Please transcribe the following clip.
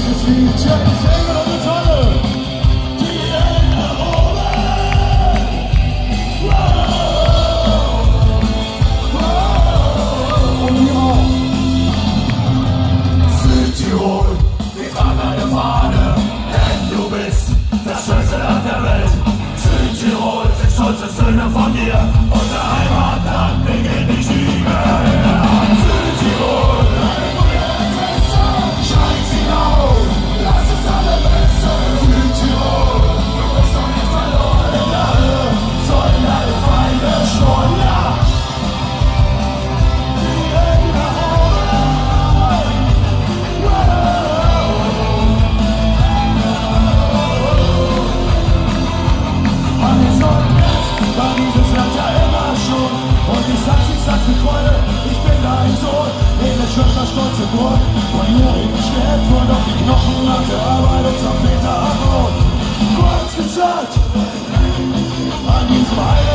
Dieses Lied, James Engel und die Sonne, die Hände oben. Und wir auch. Südtirol, wir tragen eine Fahne, denn du bist das schönste Land der Welt. Südtirol sind stolze Söhne von dir, unser Heimatland beginnt die Stiege her. Südtirol, schreib sie auf, lass es alle wissen. Südtirol, du bist noch nicht verloren in der Höhe, sollen alle Feinde schmoren, ja. Die Hände oben. War dieses Land ja immer schon. Und ich sag's mit Freude, ich bin dein Sohn. Edle Schwester, stolze Burg, von jährigen Städt wurden auf die Knochen nach der Arbeit unser Väter abgeholt. Kurz gesagt, an diesem Heiler